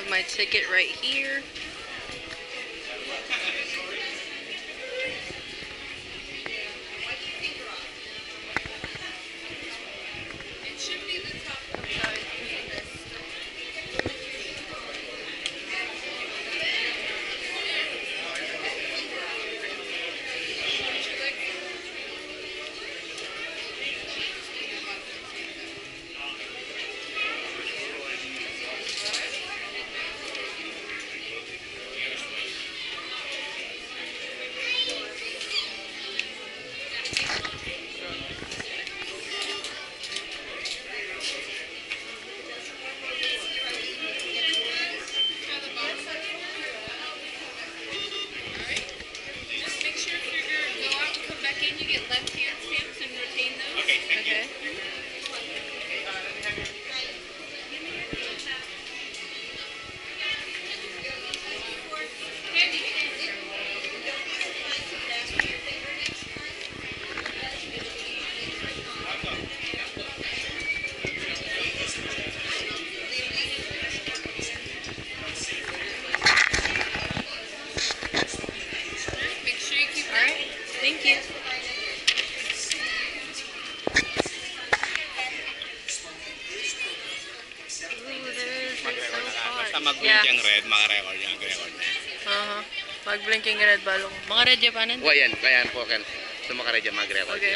have my ticket right here. Okay. Make sure you keep Alright. Thank you. Ooh, there's so Basta far. mag-blink yung red, makarecord yung record na. Mag-blinking red balong. Mga red Japanan? O, yan. Kaya po, Ken. So, makarecord yung mag-record Okay. niya.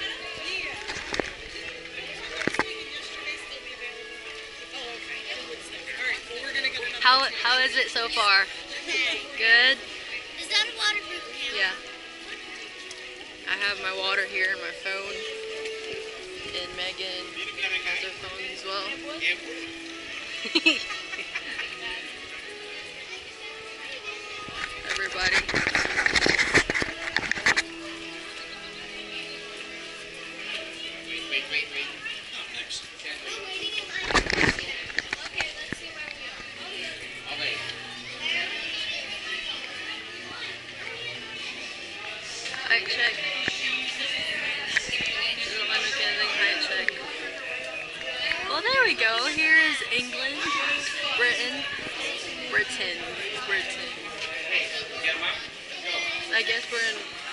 How is it so far? Good? Is that a waterproof camera? Yeah. I have my water here and my phone. And Megan has her phone as well. Everybody. Wait. Okay, let's see where we are. Okay. Height check. Height check. Well, there we go. Here is England, Britain. I guess we're in